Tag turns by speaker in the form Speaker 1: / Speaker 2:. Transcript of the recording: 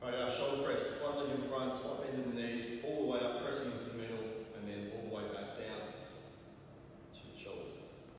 Speaker 1: Right, our shoulder press, one leg in front.